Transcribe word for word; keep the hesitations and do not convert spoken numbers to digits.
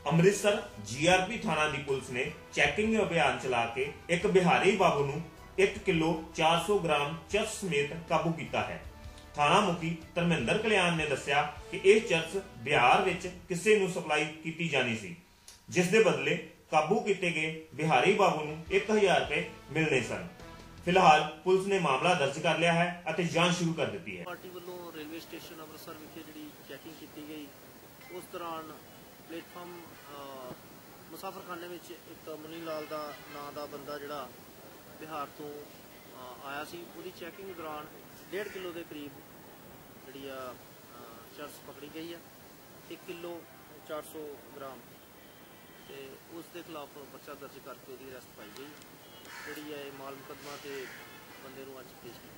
Amritsar GRP ਥਾਣਾ ਦੀ police ਨੇ checking ਅਭਿਆਨ ਚਲਾ ਕੇ ਇੱਕ ਬਿਹਾਰੀ ਬਾਬੂ ਨੂੰ एक किलो चार सौ ग्राम चरस समेत काबू किया है। थाना मुखी धर्मेंद्र कल्याण ने दस्सिया कि यह चरस बिहार विच किसी नूं सप्लाई की जानी सी, जिस दे बदले काबू किए गए बिहारी बाबू नूं एक हजार रुपए मिलने सन। फिलहाल पुलिस ने मामला दर्ज कर लिया है और जांच शुरू कर दी है। पार्टी वालों रेलवे स्टेशन अमृतसर विखे जिहड़ी चैकिंग की गई, उस दौरान प्लेटफार्म मुसाफरखाने में एक मुनी लाल का नां का बंदा जिहड़ा बिहार तो आया सी, उसकी चैकिंग दौरान डेढ़ किलो के करीब जी चरस पकड़ी गई है। एक किलो चार सौ ग्राम तो उसके खिलाफ परचा दर्ज करके उसकी अरेस्ट पाई गई। जी है माल मुकदमा तो बंदे अज पेश किया।